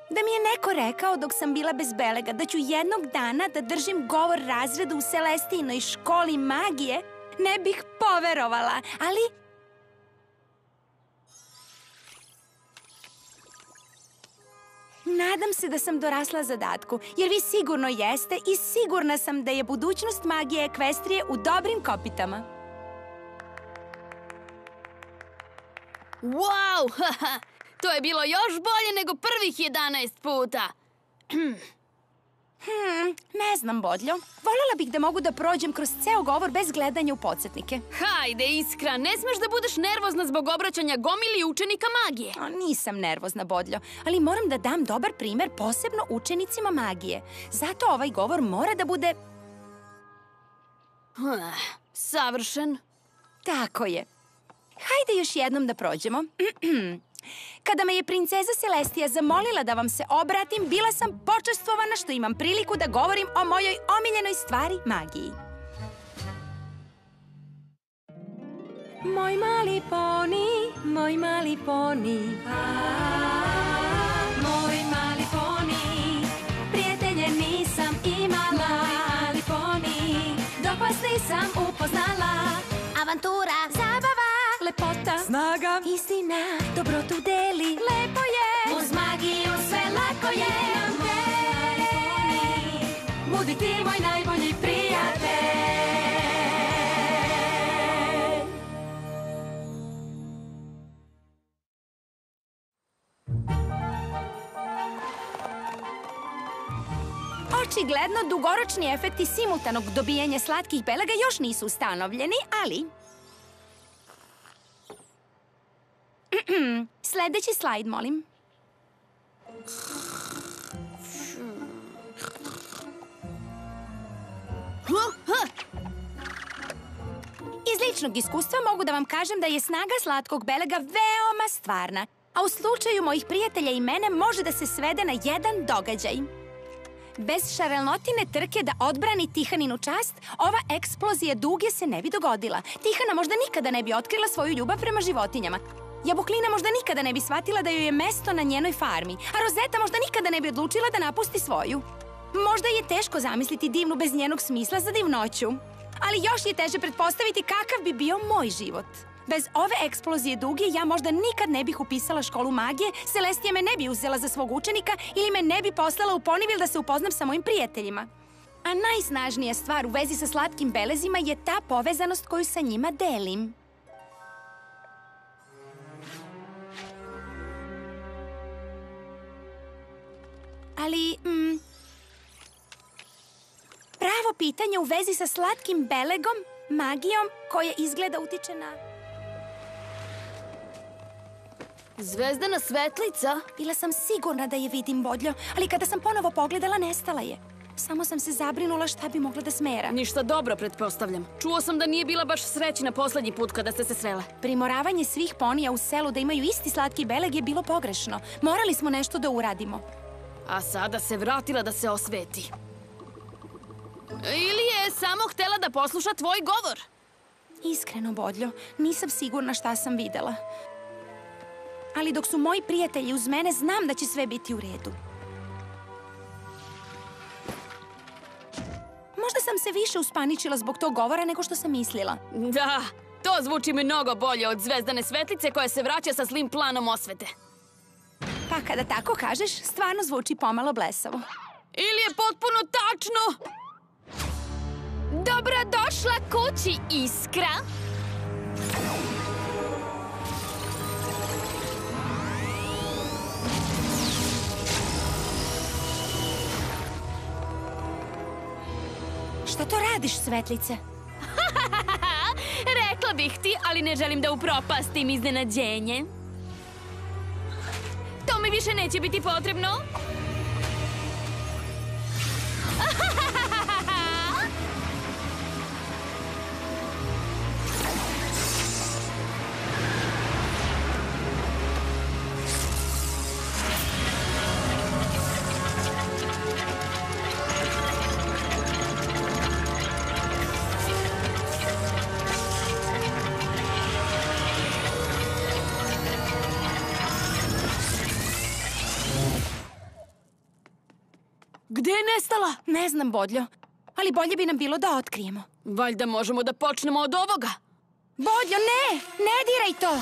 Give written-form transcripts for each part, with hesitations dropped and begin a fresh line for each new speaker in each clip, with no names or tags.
Da mi je neko rekao dok sam bila bez belega da ću jednog dana da držim govor razredu u Celestijinoj školi magije, ne bih poverovala, ali... Nadam se da sam dorasla zadatku, jer vi sigurno jeste i sigurna sam da je budućnost magije Ekvestrije u dobrim kopitama.
Wow! To je bilo još bolje nego prvih 11 puta.
Ne znam, Bodljo. Voljela bih da mogu da prođem kroz ceo govor bez gledanja u podsjetnike.
Hajde, Iskra, ne smeš da budeš nervozna zbog obraćanja gomili učenika magije.
Nisam nervozna, Bodljo, ali moram da dam dobar primer posebno učenicima magije. Zato ovaj govor mora da bude...
Savršen.
Tako je. Hajde još jednom da prođemo. Kada me je princeza Celestija zamolila da vam se obratim, bila sam počastvovana što imam priliku da govorim o mojoj omiljenoj stvari, magiji. Moj mali poni, moj mali poni, moj mali poni, prijatelje nisam imala, mali poni, dok vas nisam upoznala. Avantura, zabava, lepota, snaga, istina, dobrotu deli. Lepo je, uz magiju sve lako je. Budi ti moj najbolji prijatelj. Očigledno, dugoročni efekti simultanog dobijanja slatkih belega još nisu ustanovljeni, ali... Sledeći slajd, molim. Iz ličnog iskustva mogu da vam kažem da je snaga slatkog belega veoma stvarna, a u slučaju mojih prijatelja i mene može da se svede na jedan događaj. Bez šarelnotine trke da odbrani Tihaninu čast, ova eksplozija duge se ne bi dogodila. Tihana možda nikada ne bi otkrila svoju ljubav prema životinjama. Jabuklina možda nikada ne bi shvatila da joj je mesto na njenoj farmi, a Rozeta možda nikada ne bi odlučila da napusti svoju. Možda je teško zamisliti divnu bez njenog smisla za divnoću, ali još je teže pretpostaviti kakav bi bio moj život. Bez ove eksplozije duge ja možda nikad ne bih upisala školu magije, Celestija me ne bi uzela za svog učenika ili me ne bi poslala u Ponivil da se upoznam sa mojim prijateljima. A najsnažnija stvar u vezi sa slatkim belezima je ta povezanost koju sa njima delim. Ali, pravo pitanje u vezi sa slatkim belegom, magijom, koja izgleda utiče na...
Zvezdana svetlica?
Bila sam sigurna da je vidim, Bodljo, ali kada sam ponovo pogledala, nestala je. Samo sam se zabrinula šta bi mogla da smera.
Ništa dobro, pretpostavljam. Čuo sam da nije bila baš srećna poslednji put kada ste se srele.
Primoravanje svih ponija u selu da imaju isti slatki beleg je bilo pogrešno. Morali smo nešto da uradimo.
A sada se vratila da se osveti. Ili je samo htela da posluša tvoj govor?
Iskreno, Bodljo, nisam sigurna šta sam videla. Ali dok su moji prijatelji uz mene, znam da će sve biti u redu. Možda sam se više uspaničila zbog tog govora nego što sam mislila.
Da, to zvuči mnogo bolje od zvezdane svetlice koja se vraća sa zlim planom osvete.
Pa kada tako kažeš, stvarno zvuči pomalo blesavo.
Ili je potpuno tačno? Dobrodošla kući, Iskra!
Šta to radiš, Svetlice?
Rekla bih ti, ali ne želim da upropastim iznenađenje. To mi više neće biti potrebno. Gde je nestala?
Ne znam, Bodljo, ali bolje bi nam bilo da otkrijemo.
Valjda možemo da počnemo od ovoga.
Bodljo, ne! Ne diraj to!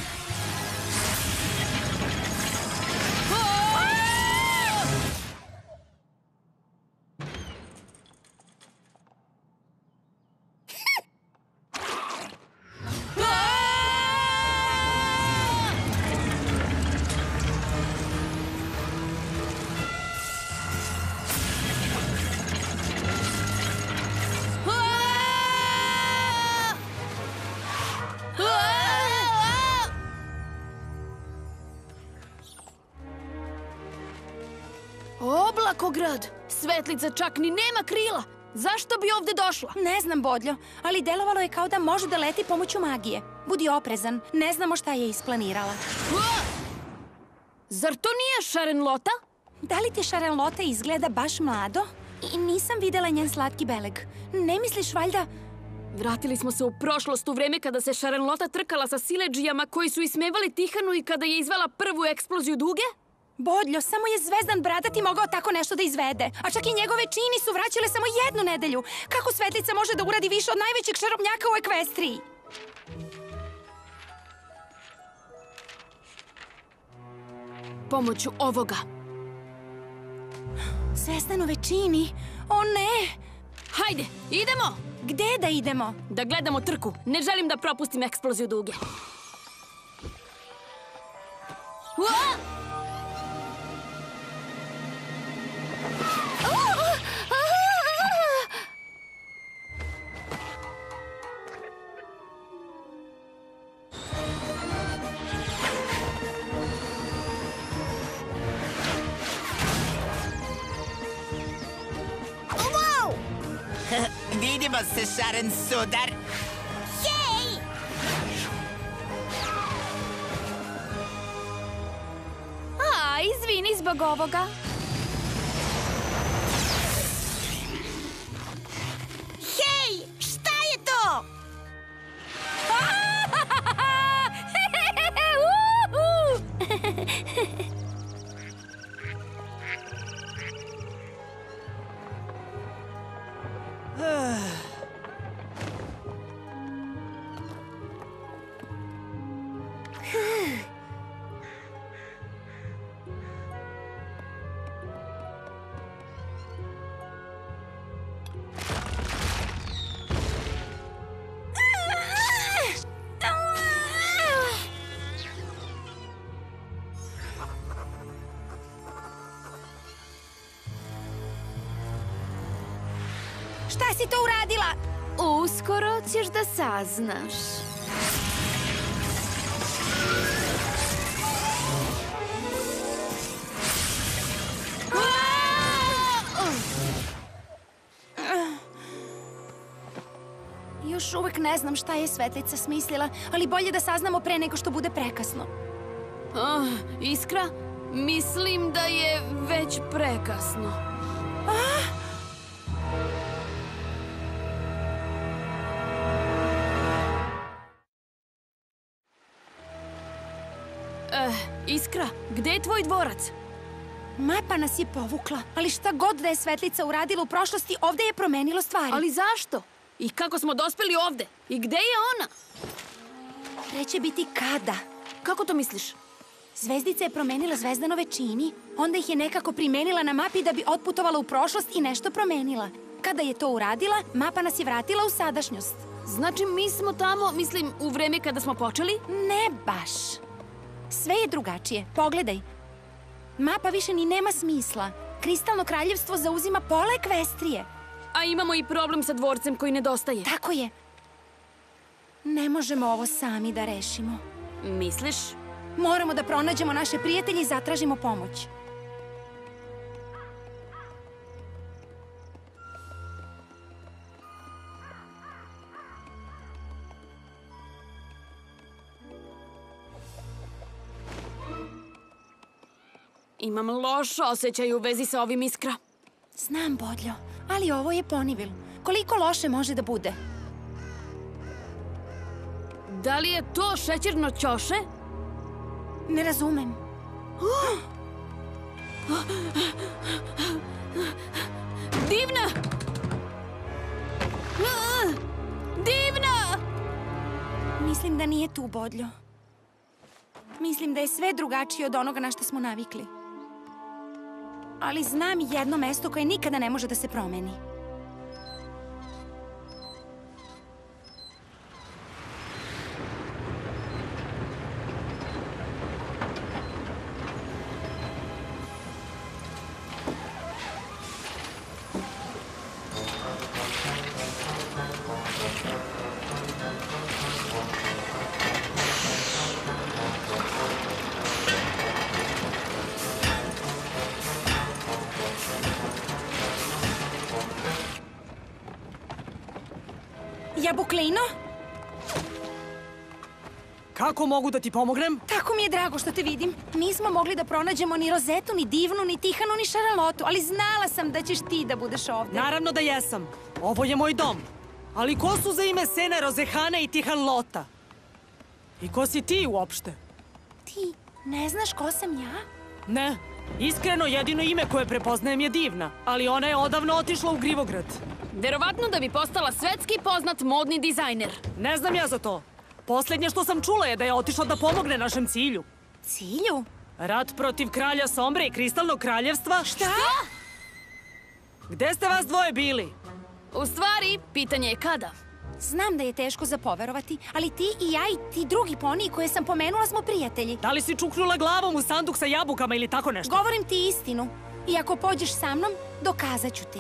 Oblakograd! Svetlica čak ni nema krila! Zašto bi ovde došla?
Ne znam, Bodljo, ali delovalo je kao da može da leti pomoću magije. Budi oprezan, ne znamo šta je isplanirala.
Zar to nije Šarenlota?
Da li ti Šarenlota izgleda baš mlado? I nisam videla njen slatki beleg. Ne misliš valjda...
Vratili smo se u prošlost u vreme kada se Šarenlota trkala sa siledžijama koji su ismevali Tihanu i kada je izvela prvu eksploziju duge?
Bodljo, samo je Zvezdan Bradati mogao tako nešto da izvede. A čak i njegove čini su vraćale samo 1 nedelju. Kako Svetlica može da uradi više od najvećeg čarobnjaka u Ekvestriji?
Pomoću ovoga.
Zvezdanove čini? O ne!
Hajde, idemo!
Gde da idemo?
Da gledamo trku. Ne želim da propustim eksploziju duge.
Vidimo se, Šaren Sudar.
Jej! Izvini zbog ovoga.
Hej, šta je to?
Šta si to uradila?
Uskoro ćeš da saznaš.
Još uvek ne znam šta je Svetlica smislila, ali bolje da saznamo pre nego što bude prekasno.
Iskra, mislim da je već prekasno. Iskra, gde je tvoj dvorac?
Mapa nas je povukla, ali šta god da je Svetlica uradila u prošlosti, ovde je promenilo stvari.
Ali zašto? I kako smo dospeli ovde? I gde je ona?
Pre će biti kada?
Kako to misliš?
Zvezdica je promenila Zvezdanove čini, onda ih je nekako primenila na mapi da bi otputovala u prošlost i nešto promenila. Kada je to uradila, mapa nas je vratila u sadašnjost.
Znači, mi smo tamo, mislim, u vreme kada smo počeli?
Ne baš. Sve je drugačije. Pogledaj. Mapa više ni nema smisla. Kristalno kraljevstvo zauzima pola Ekvestrije.
A imamo i problem sa dvorcem koji nedostaje.
Tako je. Ne možemo ovo sami da rešimo.
Misliš?
Moramo da pronađemo naše prijatelje i zatražimo pomoć.
Imam loš osjećaj u vezi sa ovim, Iskra.
Znam, Bodljo, ali ovo je Ponivil. Koliko loše može da bude?
Da li je to šećerno ćoše?
Ne razumem. Mislim da nije tu, Bodljo. Mislim da je sve drugačije od onoga na što smo navikli. Ali znam jedno mesto koje nikada ne može da se promeni. Jabuklino?
Kako mogu da ti pomognem?
Tako mi je drago što te vidim. Nismo mogli da pronađemo ni Rozetu, ni Divnu, ni Tihanu, ni Šaralotu, ali znala sam da ćeš ti da budeš ovde.
Naravno da jesam. Ovo je moj dom. Ali ko su za ime Sene, Rozehane i Tihanlota? I ko si ti uopšte?
Ti ne znaš ko sam ja?
Ne. Iskreno, jedino ime koje prepoznajem je Divna, ali ona je odavno otišla u Grivograd.
Verovatno da bi postala svetski poznat modni dizajner.
Ne znam ja za to. Poslednje što sam čula je da je otišla da pomogne našem cilju.
Cilju?
Rat protiv kralja Sombre i Kristalnog kraljevstva.
Šta?
Gde ste vas dvoje bili?
U stvari, pitanje je kada.
Znam da je teško za poverovati, ali ti i ja i ti drugi poniji koje sam pomenula smo prijatelji.
Da li si čuknula glavom u sanduk sa jabukama ili tako nešto?
Govorim ti istinu. I ako pođeš sa mnom, dokazat ću ti.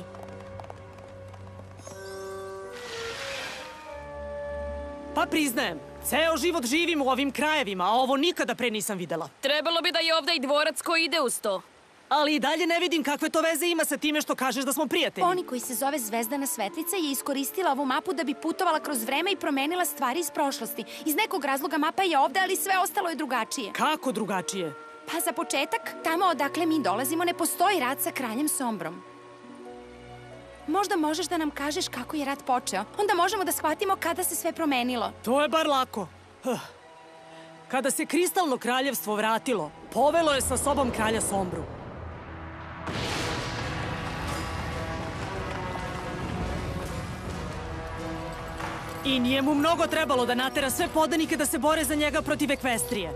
Pa priznajem, ceo život živim u ovim krajevima, a ovo nikada pre nisam videla.
Trebalo bi da je ovde i dvorac koji ide uz to.
Ali i dalje ne vidim kakve to veze ima sa time što kažeš da smo prijatelji.
Poni koji se zove Zvezdana Svetlica je iskoristila ovu mapu da bi putovala kroz vreme i promenila stvari iz prošlosti. Iz nekog razloga mapa je ovde, ali sve ostalo je drugačije.
Kako drugačije?
Pa za početak, tamo odakle mi dolazimo ne postoji rat sa kraljem Sombrom. Možda možeš da nam kažeš kako je rat počeo. Onda možemo da shvatimo kada se sve promenilo.
To je bar lako. Kada se Kristalno kraljevstvo vratilo, povelo je sa sobom kralja Sombru. I nije mu mnogo trebalo da natera sve podanike da se bore za njega protiv Ekvestrije.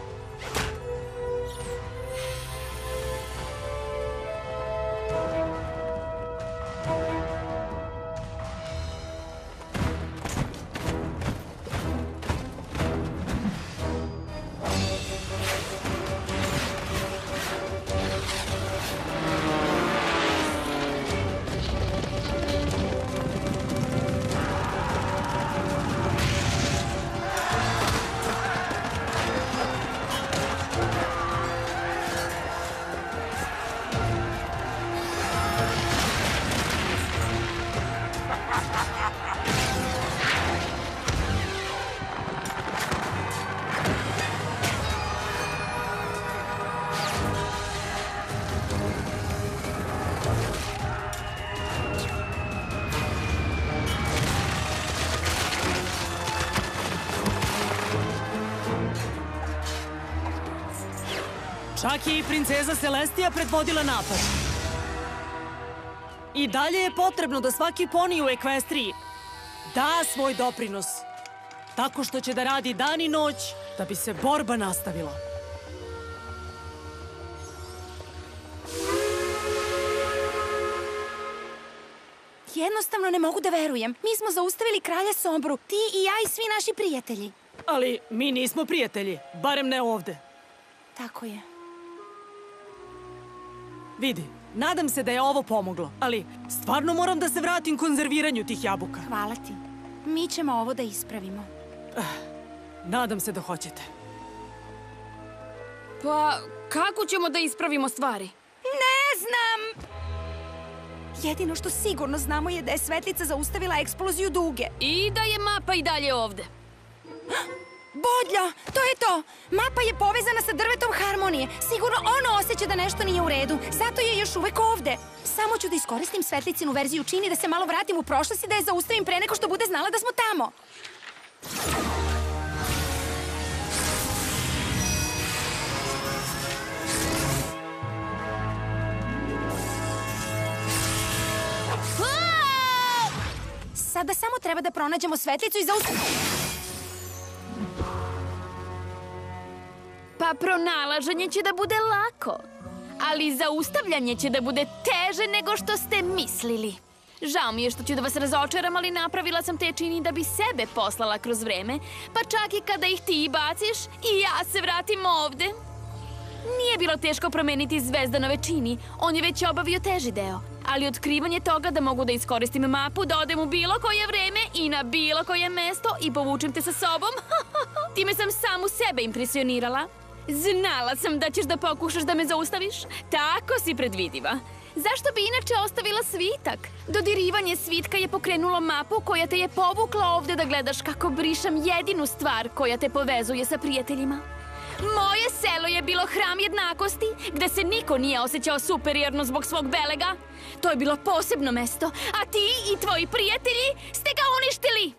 Čak je i princeza Celestija predvodila napad. I dalje je potrebno da svaki poni u Ekvestriji da svoj doprinos. Tako što će da radi dan i noć da bi se borba nastavila.
Jednostavno ne mogu da verujem. Mi smo zaustavili kralja Sombru. Ti i ja i svi naši prijatelji.
Ali mi nismo prijatelji. Barem ne ovde.
Tako je.
Vidi, nadam se da je ovo pomoglo, ali stvarno moram da se vratim konzerviranju tih jabuka.
Hvala ti. Mi ćemo ovo da ispravimo.
Nadam se da hoćete.
Pa, kako ćemo da ispravimo stvari?
Ne znam! Jedino što sigurno znamo je da je Svetlica zaustavila eksploziju Duge.
I da je mapa i dalje ovde.
Bodljo, to je to! Mapa je povezana sa drvetom harmonije. Sigurno ono osjeća da nešto nije u redu. Zato je još uvek ovde. Samo ću da iskoristim Svetlicinu verziju čini da se malo vratim u prošlost i da je zaustavim pre nego što bude znala da smo tamo. Sada samo treba da pronađemo Svetlicu i zaustavimo...
Pa pronalaženje će da bude lako. Ali zaustavljanje će da bude teže nego što ste mislili. Žao mi je što ću da vas razočaram, ali napravila sam te čini da bi sebe poslala kroz vreme, pa čak i kada ih ti baciš, i ja se vratim ovde. Nije bilo teško promeniti Zvezdanove čini, on je već obavio teži deo. Ali otkrivanje toga da mogu da iskoristim mapu, da odem u bilo koje vreme i na bilo koje mesto i povučem te sa sobom, time sam samu sebe impresionirala. Znala sam da ćeš da pokušaš da me zaustaviš. Tako si predvidiva. Zašto bi inače ostavila svitak? Dodirivanje svitka je pokrenulo mapu koja te je povukla ovde da gledaš kako brišem jedinu stvar koja te povezuje sa prijateljima. Moje selo je bilo hram jednakosti, gde se niko nije osjećao superiorno zbog svog belega. To je bilo posebno mesto, a ti i tvoji prijatelji ste ga uništili.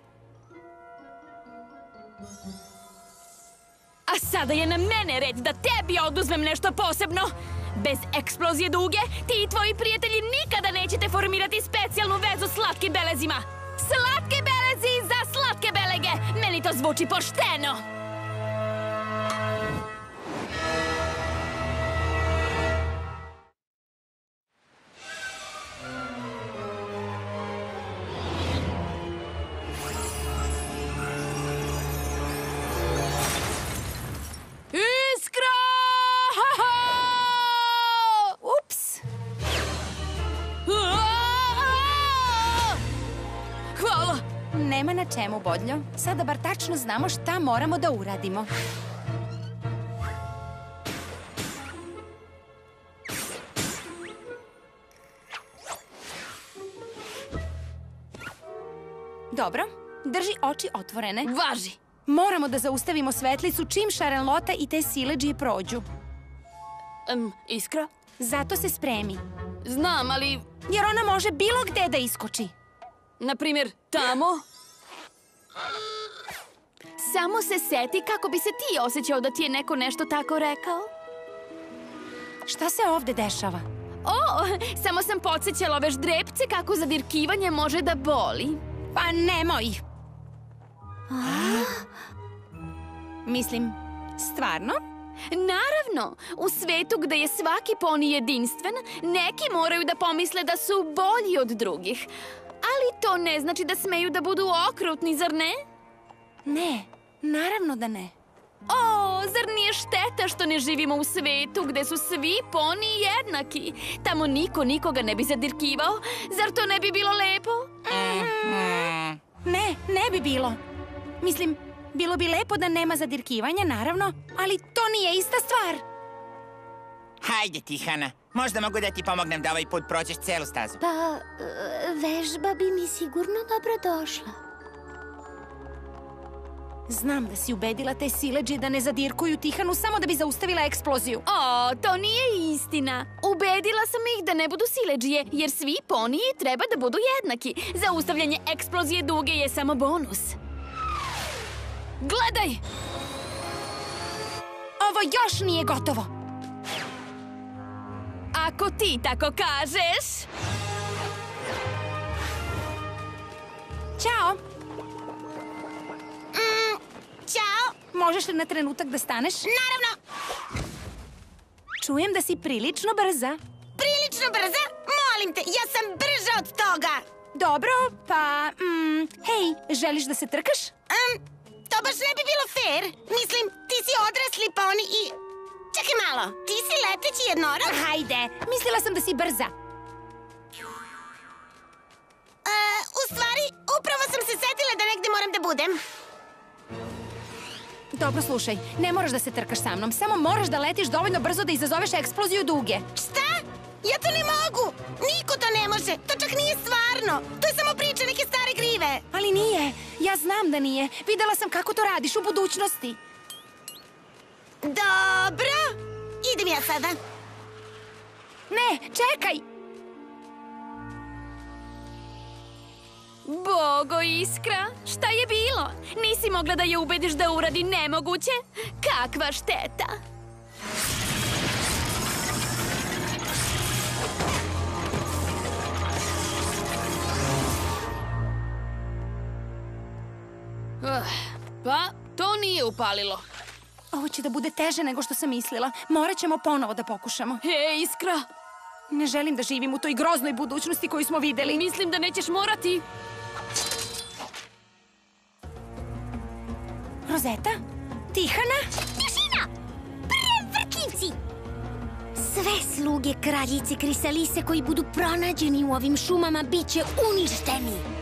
A sada je na mene red da tebi oduzmem nešto posebno. Bez eksplozije duge, ti i tvoji prijatelji nikada nećete formirati specijalnu vezu s slatkim belezima. Slatke belezi za slatke belege. Meni to zvuči pošteno.
Nema na čemu, Bodljo. Sada bar tačno znamo šta moramo da uradimo. Dobro, drži oči otvorene.
Važi!
Moramo da zaustavimo svetlicu čim Šarlota i te siledžije prođu.
Iskra?
Zato se spremi.
Znam, ali...
Jer ona može bilo gde da iskoči.
Naprimjer, tamo? Samo se seti kako bi se ti osjećao da ti je neko nešto tako rekao.
Šta se ovde dešava?
O, samo sam podsjećala ove ždrepce kako zadirkivanje može da boli.
Pa nemoj! Mislim, stvarno?
Naravno, u svetu gde je svaki poni jedinstven, neki moraju da pomisle da su bolji od drugih. Ali to ne znači da smeju da budu okrutni, zar ne?
Ne, naravno da ne.
O, zar nije šteta što ne živimo u svetu gde su svi poni jednaki? Tamo niko nikoga ne bi zadirkivao. Zar to ne bi bilo lepo?
Ne bi bilo. Mislim, bilo bi lepo da nema zadirkivanja, naravno, ali to nije ista stvar.
Hajde, Tihana. Možda mogu da ti pomognem da ovaj put prođeš celu stazu.
Pa, vežba bi mi sigurno dobro došla.
Znam da si ubedila te siledžije da ne zadirkuju Tihanu samo da bi zaustavila eksploziju.
O, to nije istina. Ubedila sam ih da ne budu siledžije, jer svi poniji treba da budu jednaki. Zaustavljanje eksplozije duge je samo bonus. Gledaj!
Ovo još nije gotovo.
Ako ti tako kažeš...
Ćao!
Ćao!
Možeš li na trenutak da staneš?
Naravno!
Čujem da si prilično brza.
Prilično brza? Molim te, ja sam brža od toga!
Dobro, pa... hej, želiš da se trkaš?
To baš ne bi bilo fair. Mislim, ti si odrasli poni i... Čekaj malo, ti si leteći jednorog?
Hajde, mislila sam da si brza.
U stvari, upravo sam se setila da negde moram da budem.
Dobro, slušaj, ne moraš da se trkaš sa mnom, samo moraš da letiš dovoljno brzo da izazoveš eksploziju duge.
Šta? Ja to ne mogu! Niko to ne može! To čak nije stvarno! To je samo priča neke stare grive!
Ali nije, ja znam da nije. Videla sam kako to radiš u budućnosti.
Dobro! Idem ja sada.
Ne, čekaj!
Bogo, Iskra, šta je bilo? Nisi mogla da je ubediš da uradi nemoguće? Kakva šteta! Pa, to nije upalilo.
Ovo će da bude teže nego što sam mislila. Morat ćemo ponovo da pokušamo.
Iskra!
Ne želim da živim u toj groznoj budućnosti koju smo videli.
Mislim da nećeš morati.
Rozeta? Tihana?
Tišina! Prevrtljivci! Sve sluge kraljice Krisalise koji budu pronađeni u ovim šumama bit će uništeni.